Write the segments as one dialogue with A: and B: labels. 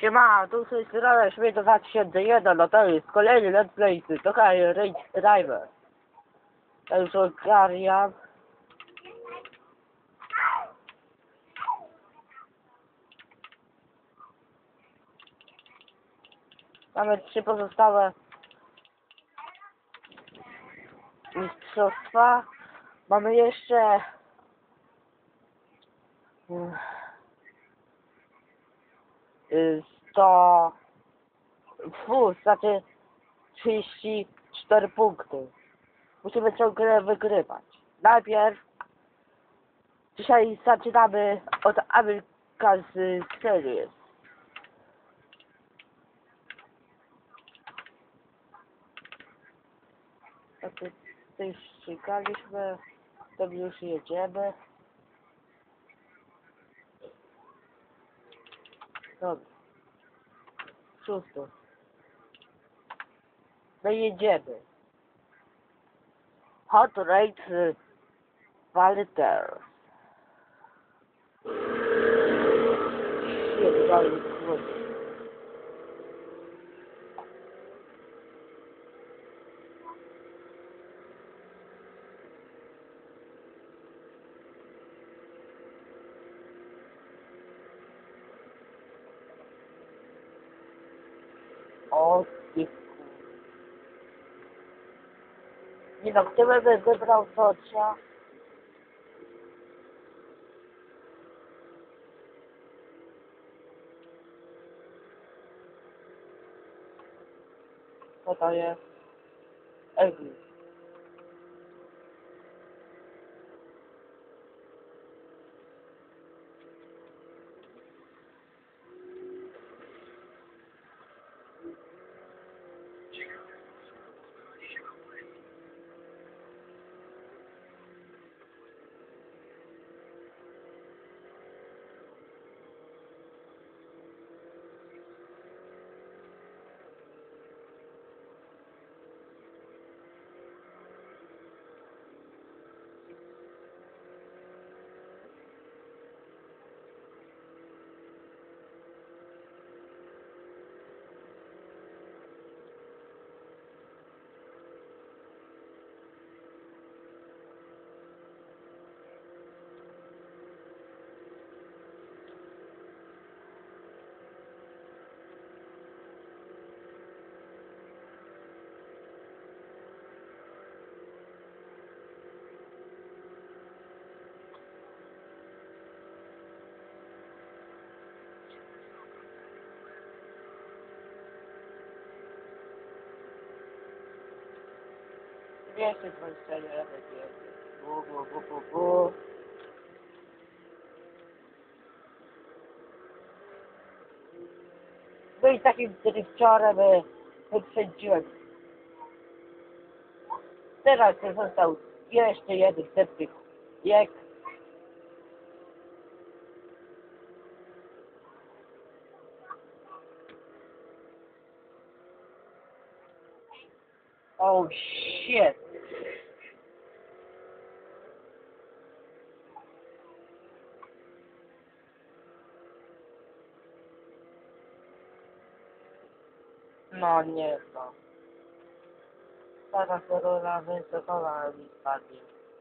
A: Siema, tu jest strona Święto 2001, no to jest kolejny Let's Play, trochę Rage Driver. Ja już ogarniam. Mamy 3 pozostałe mistrzostwa. Mamy jeszcze 100, znaczy 34 punkty. Musimy ciągle wygrywać. Najpierw dzisiaj zaczynamy od American Series. Tutaj ścigaliśmy, to już jedziemy. Dobra. 6. No jedziemy. Hot Rate Valiter. O, nie no, gdybym wybrał Socia. Co to jest? Egli. Jeszcze 21 bu. No i takim drifciorem wyprzedziłem. Teraz został jeszcze jeden setnik bieg. Oh shit. No nie to. Teraz rura wysokowa mi spadnie.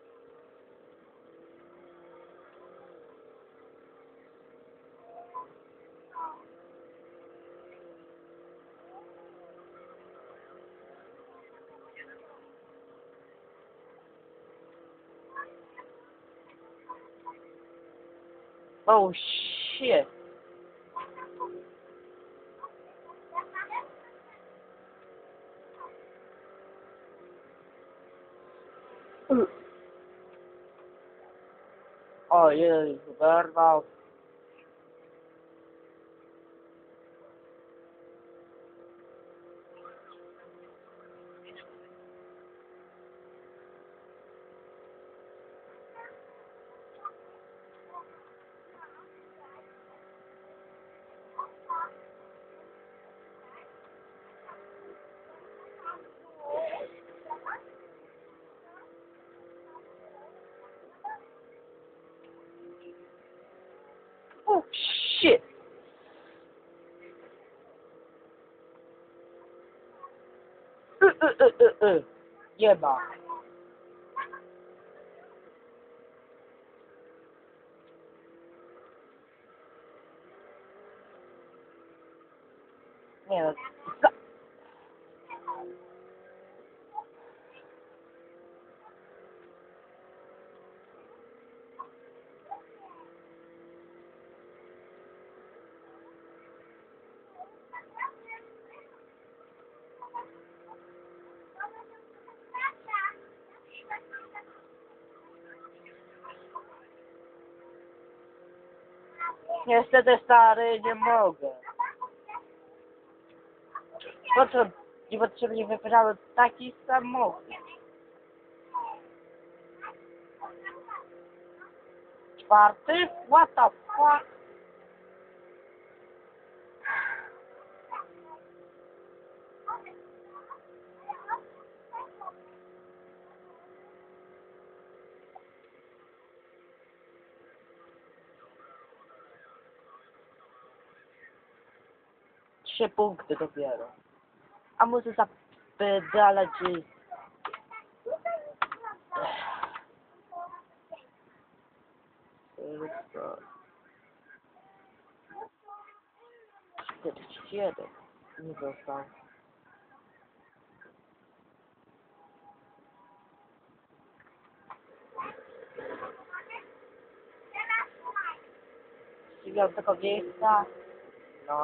A: Oh shit. O, jeden wyrwał. Nie ma. Nie no. Niestety stary, nie mogę. Niepotrzebnie wybrałem taki samochód. Czwarty? What the fuck? Trzy punkty dopiero. A muszę zapydalać i... 41 nie dostał. Z 9 miejsca. No.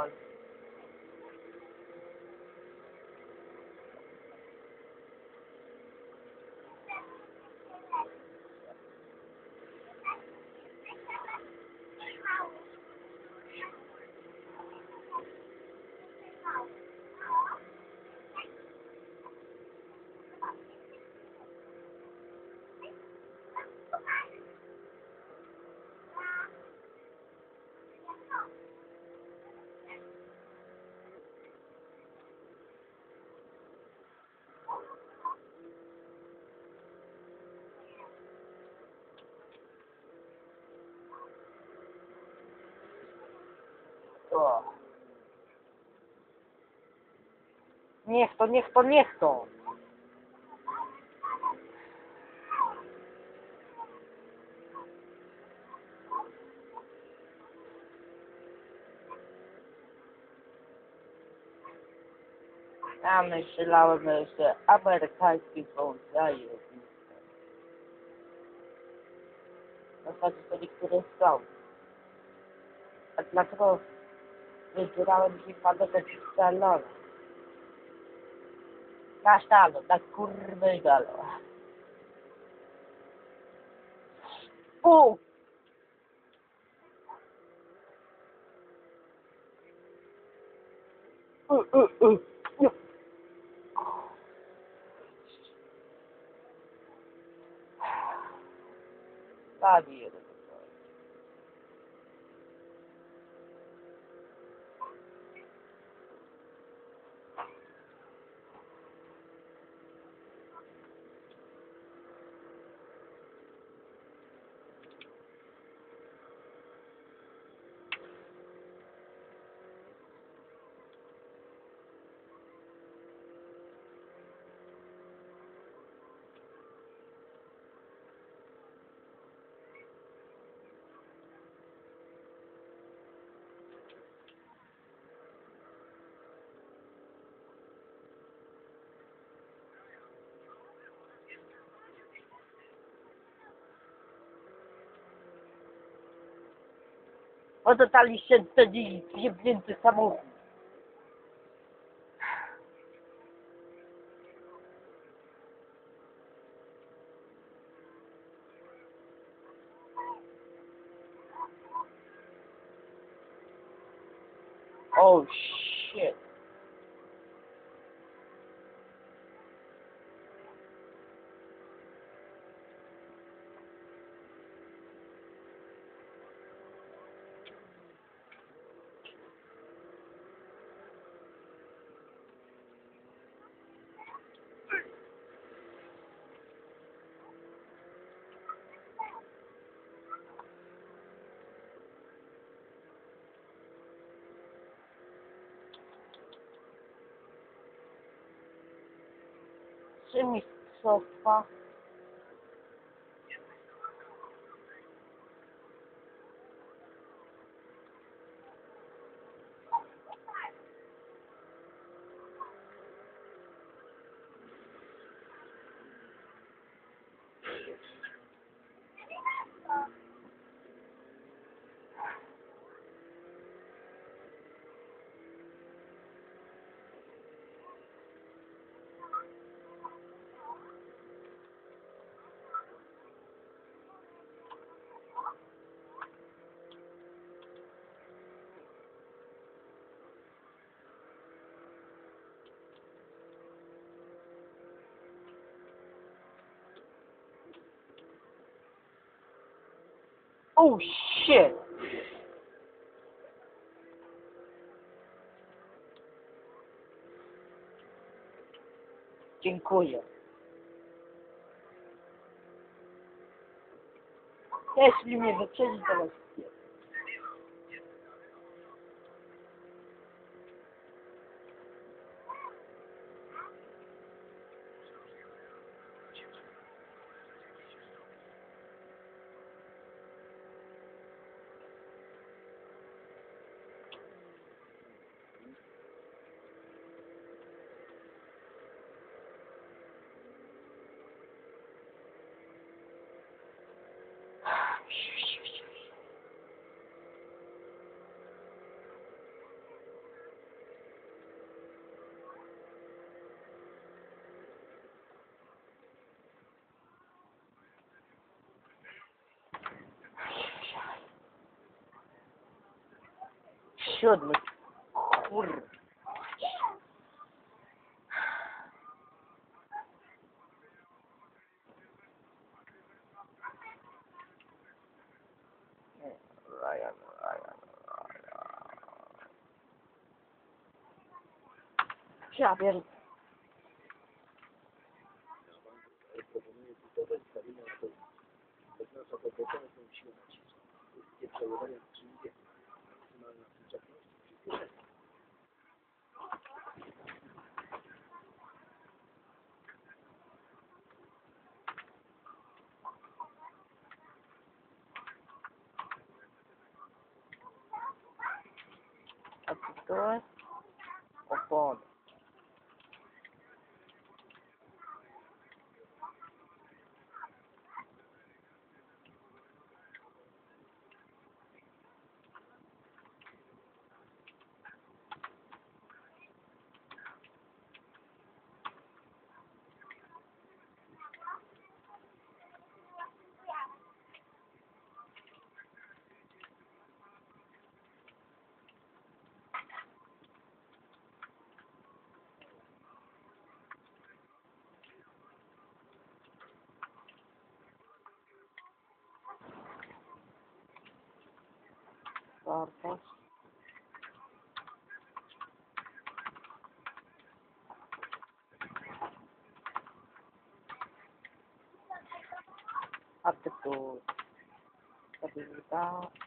A: O. Niech to. Ja myślałem, że amerykański są zajebiste. W zasadzie to niektóre są. A dlaczego wybierałem hiszpanek salon? Na sztalo, na kurwy galo. U! Nie. Zabiję. Oddaliście ten jebnięty samochód. Oh shit. 3 mistrzostwa. Oh shit! Dziękuję. Jeśli mnie wyprzedzi, to was wspier- Siódmy. Kur... Ryan. Ja pierd...
B: Proponuję budować stawienia nasza potężną siłę nacisku. Wszystkie przełożenia w czynnikiem. Maksymalna przyczepność i przyspieszenie.
A: A co to jest? Opony. Wartość. Artykuł. Stabilizacja.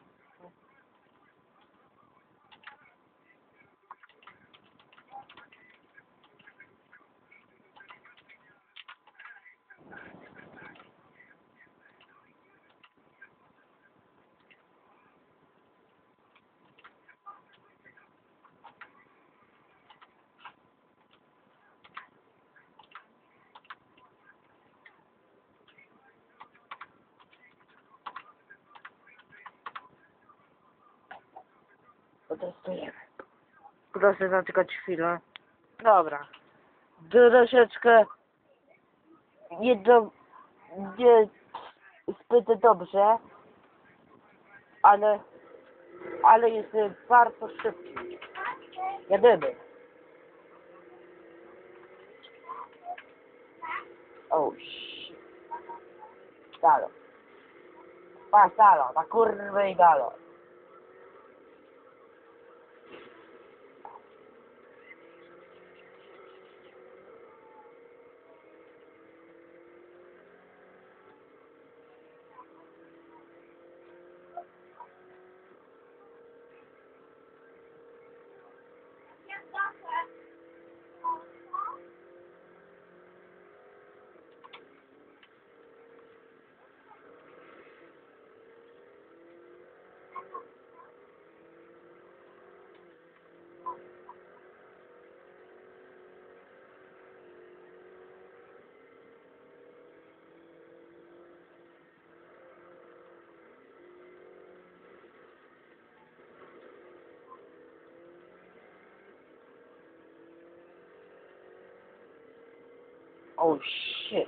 A: Protestujemy. Proszę zaczekać chwilę. Dobra. Troszeczkę nie zbyt dobrze, ale jest bardzo szybki. Jedyny. Oh shit. Dalo. Patrz, dalo, na kurwę i dalo. Oh shit.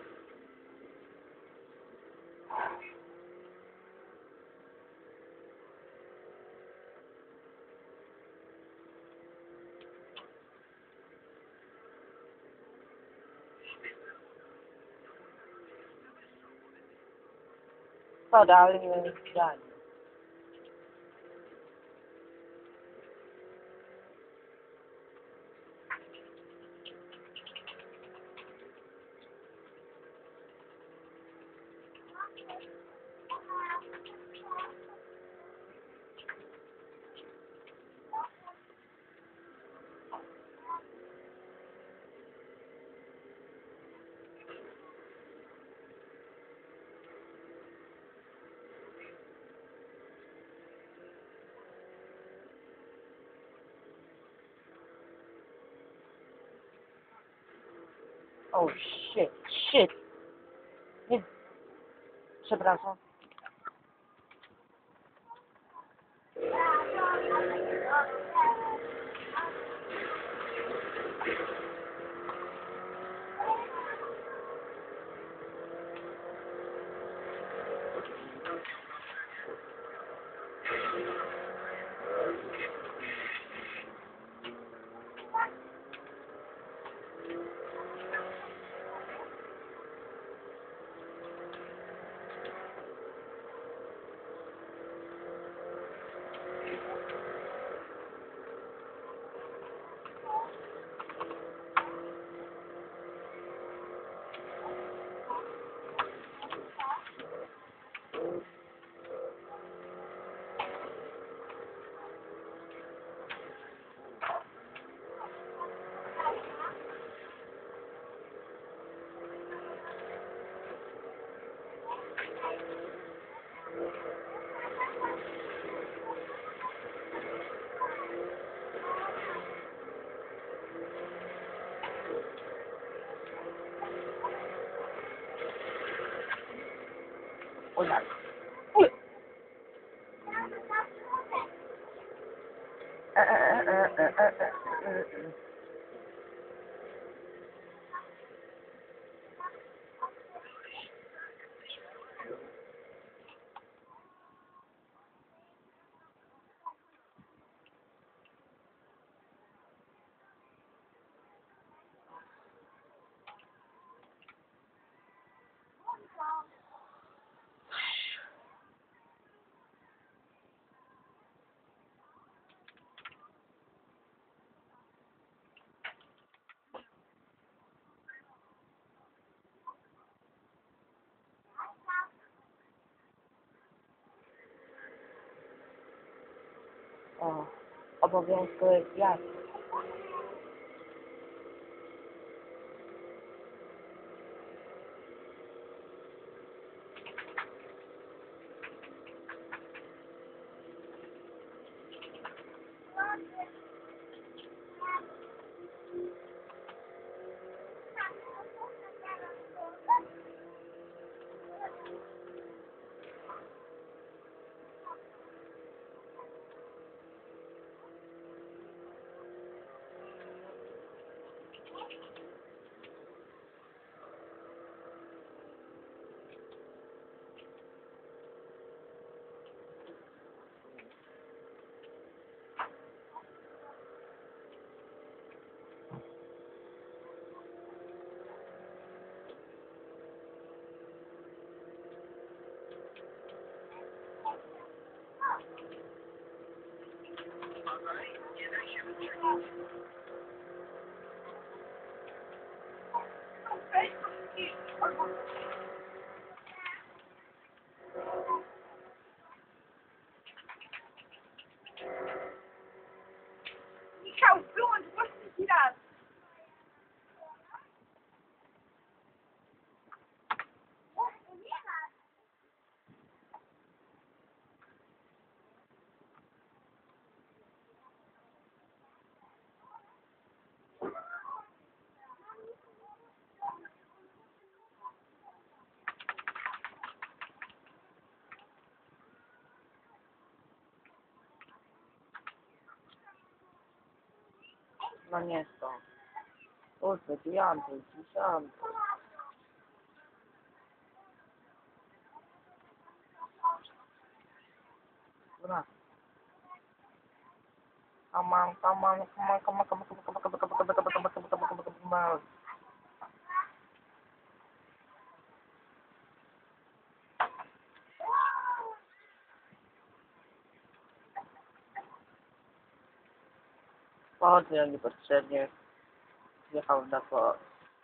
A: Dobra, ale nie widziałem. Oh shit, shit. Nie. Przepraszam. O tak. Uj. E, e, e, e, e, e, e, e. O, obowiązkowy zjazd.
C: Michał, wyłącz głośnik raz.
A: No nie są. 8, 9, 10. Dobra. Come on, come on, come on, come on, come on, come on, come on, come on, come on, come on, come on, come on, come on, come on. Pochodzę niepotrzebnie. Jechał na to.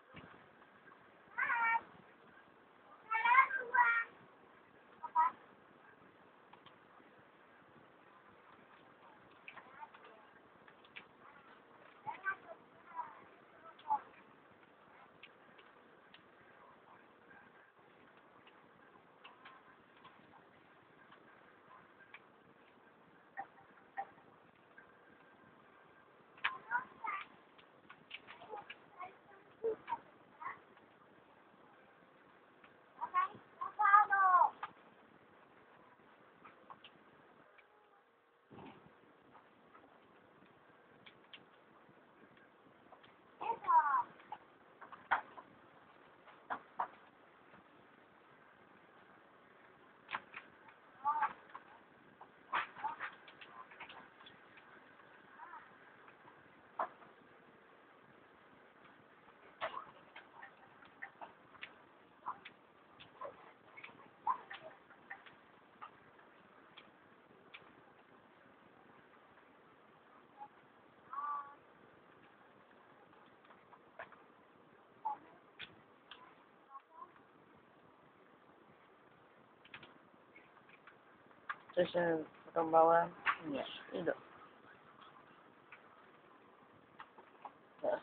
A: Czy się podobałem? Nie. Idę. Teraz.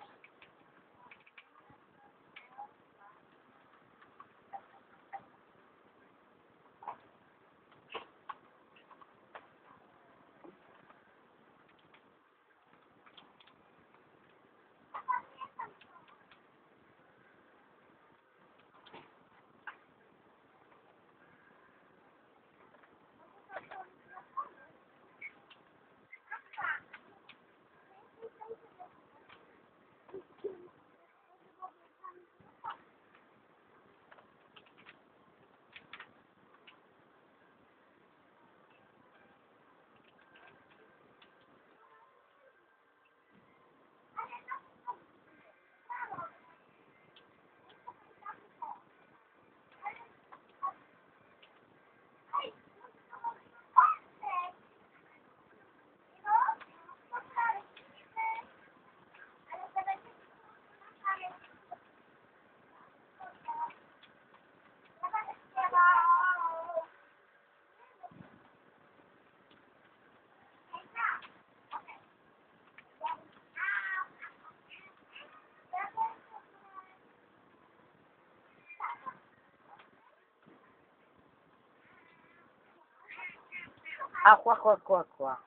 A: Aqua.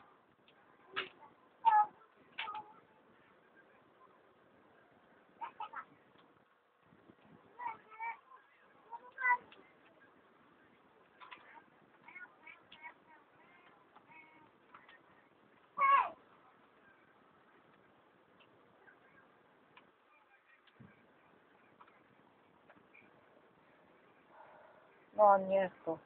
A: No nie to.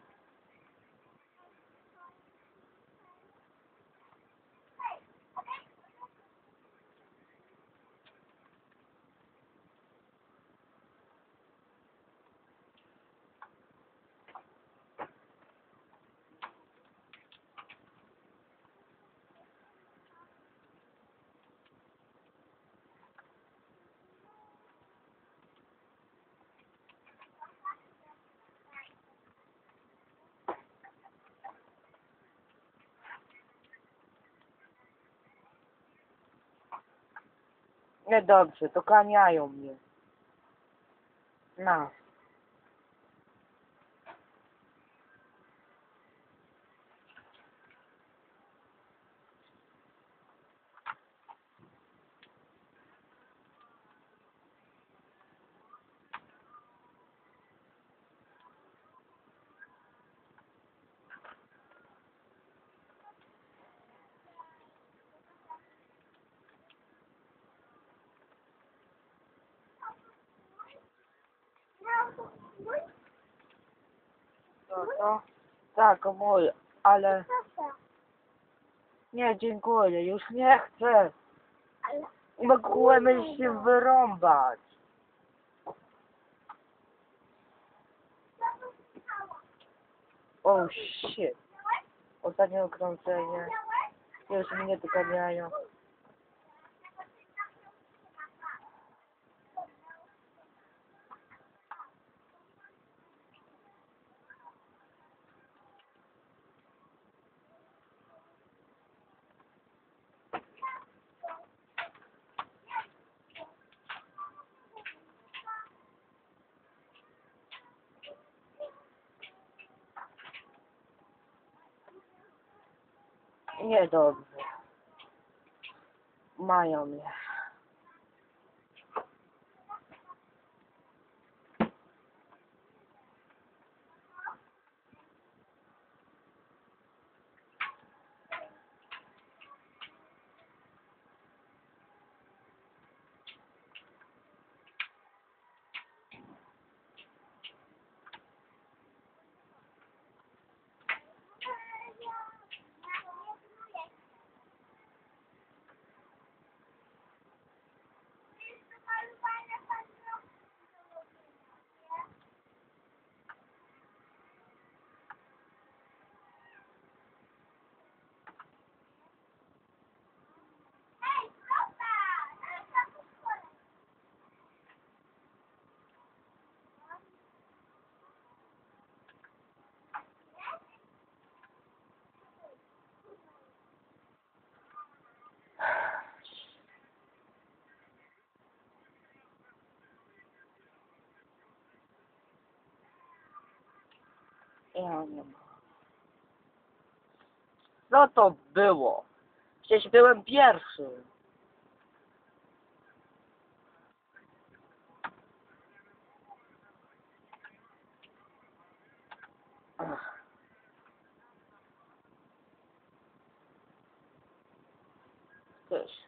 A: Niedobrze, to ganiają mnie. No. To? Tak, mój, ale Nie, dziękuję, już nie chcę.
C: Ale...
A: Mogłem się wyrąbać. Oh shit. Ostatnie okrążenie. Już mnie doganiają. Niedobrze. Mają mnie. Ja nie mam. Co to było? Przecież byłem pierwszy. Ach. Też.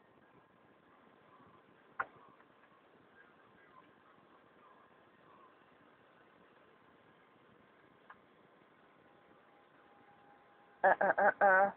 A: E.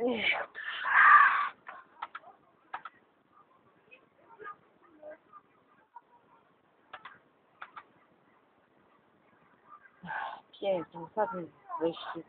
A: Ech. Pięknie, ostatni wyścig.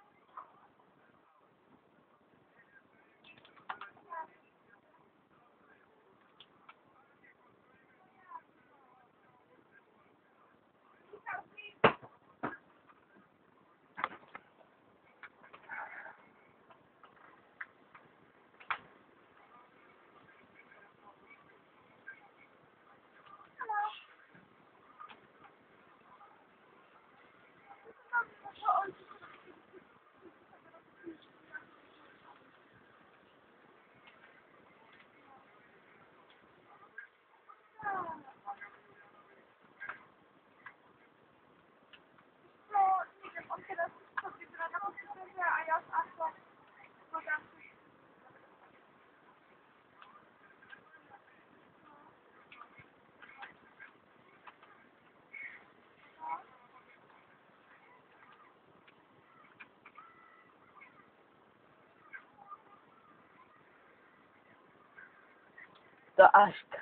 C: No, nie wiem, on teraz sobie gra na komputerze, a ja z Asą program.
A: To Aśka.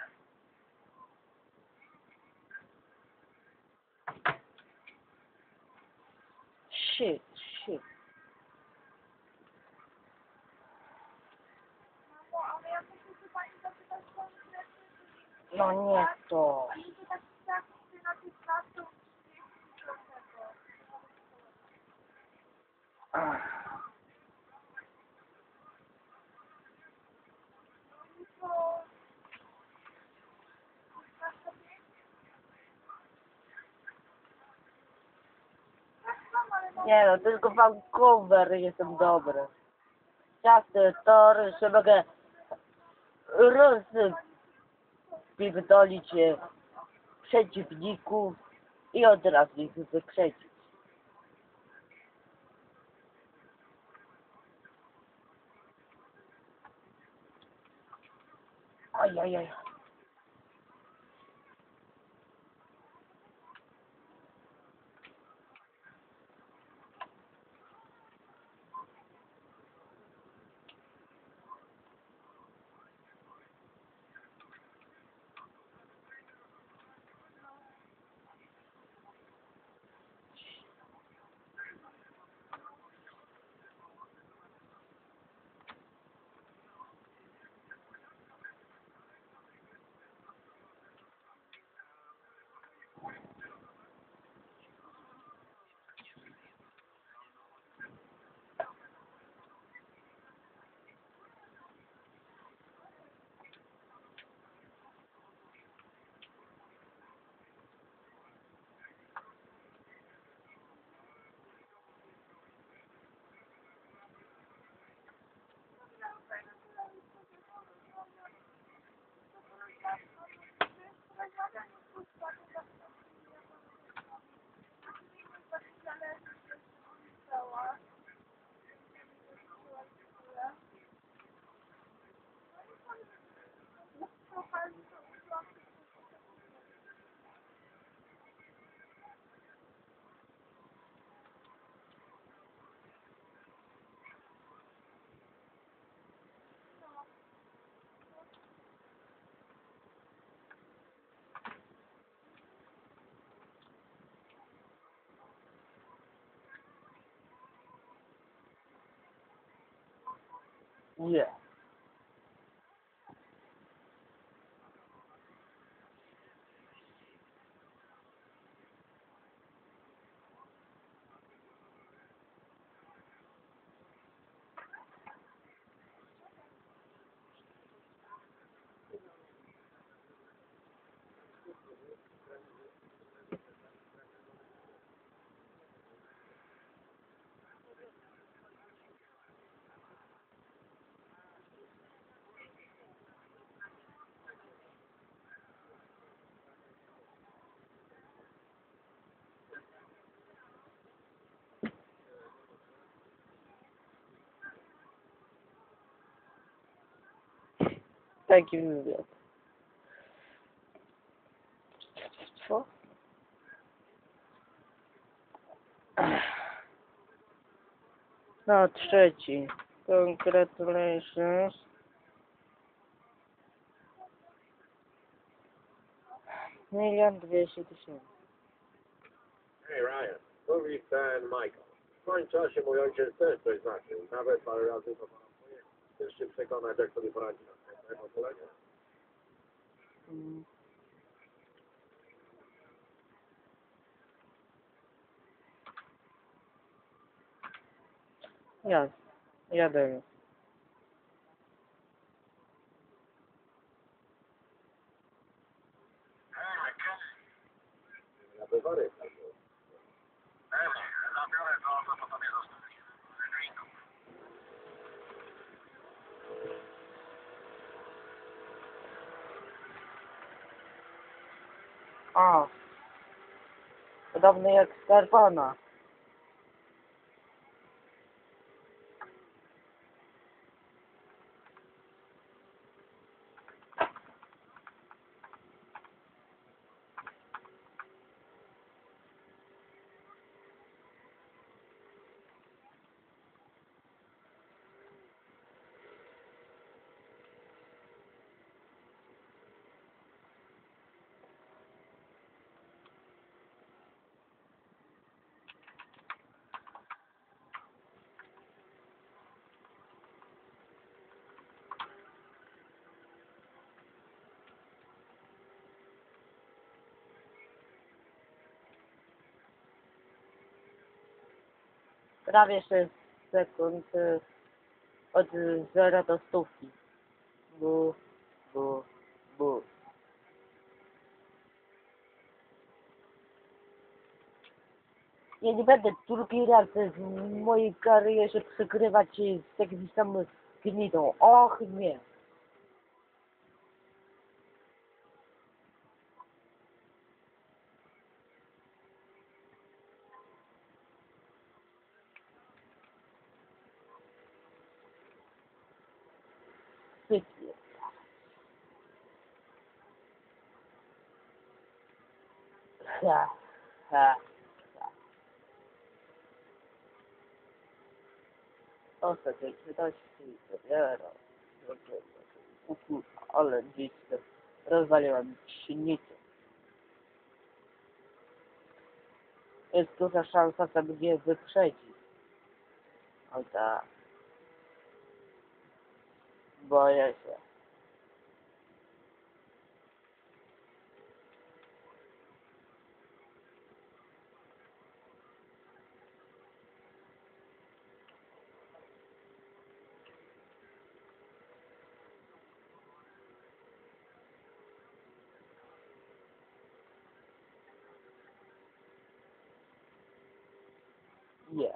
A: Shit.
C: No, ale ja muszę się pani zapytać, co on
A: No nie to.
C: a nie to tak jak ty na 15
A: Ach.
C: to
A: Nie no, tylko Vancouver jestem dobry. Ciasty tory, że mogę rozpierdolić przeciwników i od razu ich wyprzedzić. Ojej. Nie. Taki wywiad. Co? No, trzeci. Congratulations. Milion 200 000.
B: Hej Ryan, mówi ten Michael. W moim czasie mój ojciec też coś znaczył. Nawet parę razy to pana pojechał. Chcesz się przekonać, jak sobie poradzi następne pokolenie?
A: Mm. Jasne. Jadę.
B: Na bywary.
A: O. Podobny jak Scarpona. Prawie 6 sekund od 0 do 100. Bu, bu, bu. Ja nie będę drugi raz w mojej karierze przegrywać z jakimś tam gnidą. Och nie. Sypie. Ha, ha, ha. Ostateczności dopiero. Ale dziś rozwaliłem silnicę. Jest duża szansa, że mnie wyprzedzi. O tak. Boję się. Nie.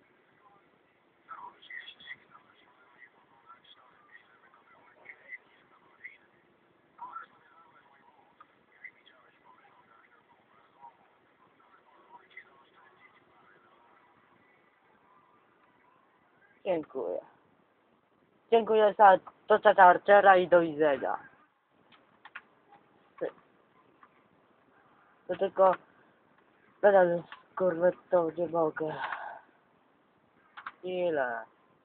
A: Dziękuję. Dziękuję za to Archera i do widzenia. To tylko teraz korwetą nie mogę. Ile?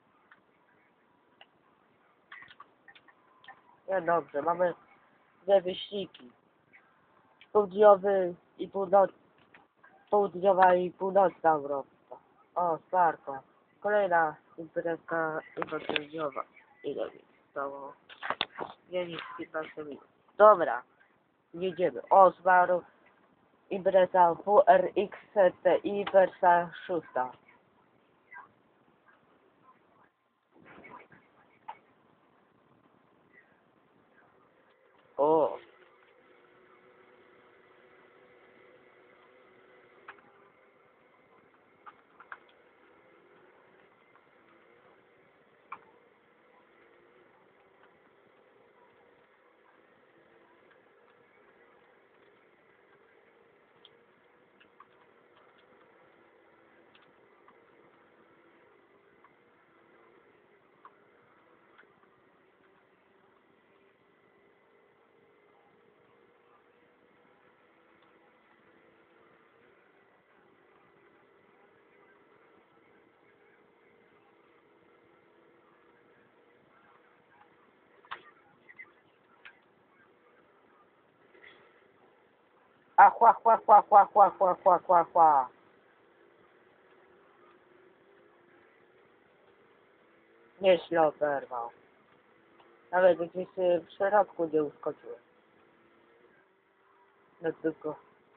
A: Nie dobrze, mamy dwie wyścigi. Południowy i południowa i północna Europa. O, Sparta. Kolejna imprezka południowa. Ile mi zostało? Nie nic 15 minut. Dobra, jedziemy. O, Sparta. Impreza WRX TI wersja 6. O. Chła, chła, chła, chła, chła, chła, chła, chła, chła. Nieźle oberwał. Nawet gdzieś w środku nie uskoczyłem. No tylko...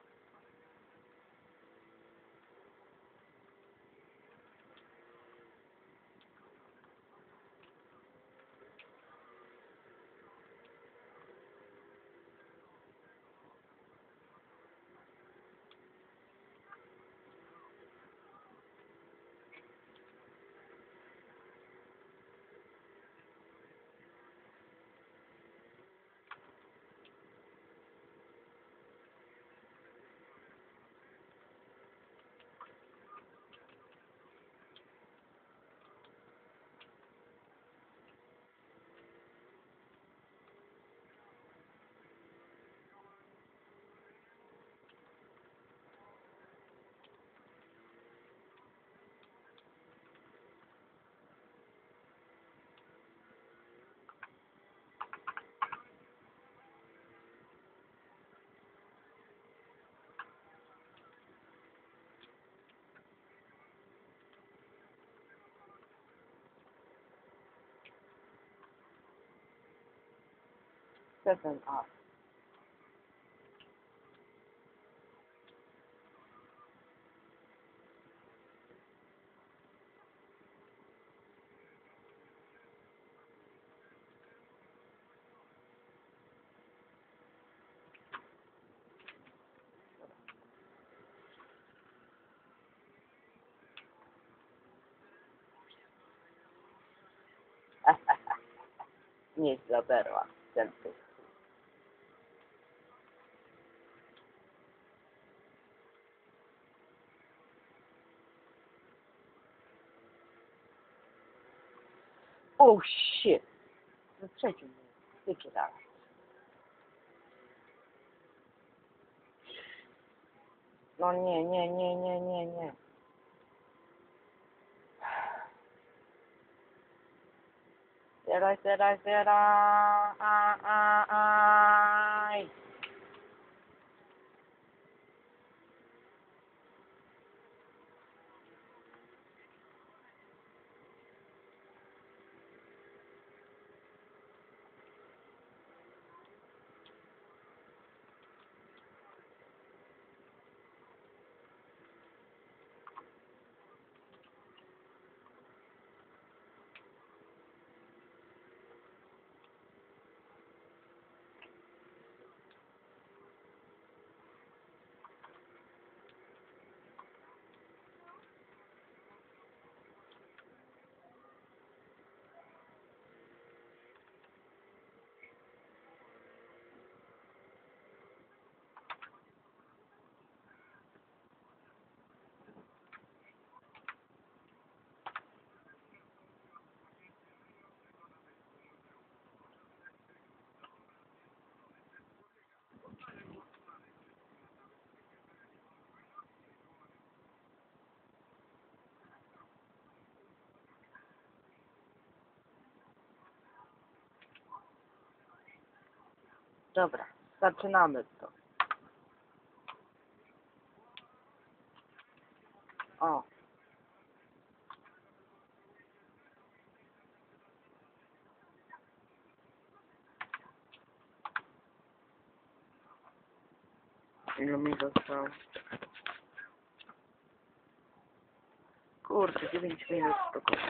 A: Seven up. Nieźle oberła. Ten tu. Oh shit! Wyprzedził mnie. Wygrał. No nie, nie, nie, nie, nie, nie. Zbieraj, zbieraj, zbieraj. Aj. Dobra, zaczynamy to. O. Ile mi zostało? Kurde, 9 minut spokojnie.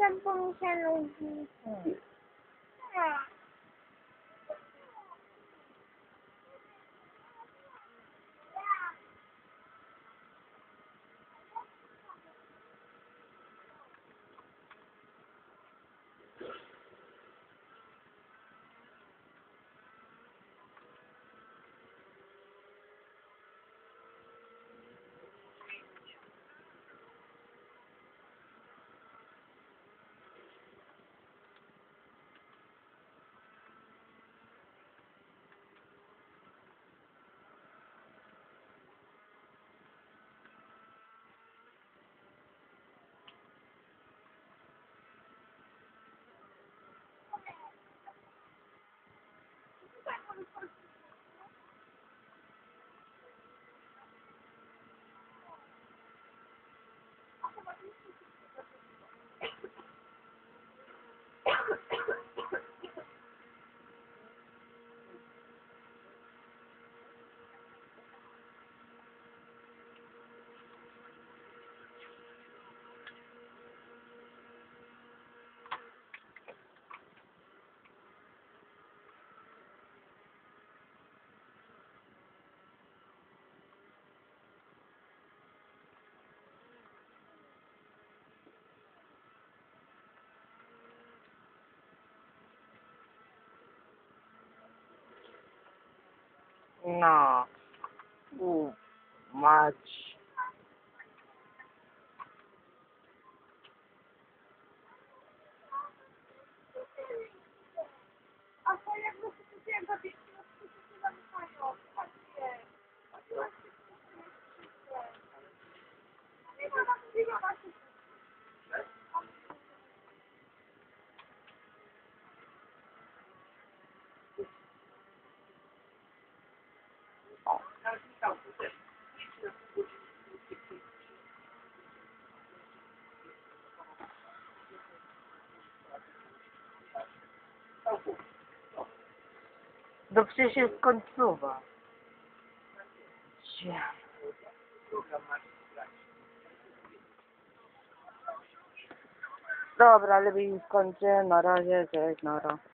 C: potem, bo mi się nudzi.
A: No. Mać.
C: A to jakby się kupiłem za 5 minut, to się zamykają. Tak jest. Chodziłaś się nie ma na chwilę na się.
A: No przecież jest końcowa. Cie. Dobra, lepiej skończę. Na razie, cześć, nara.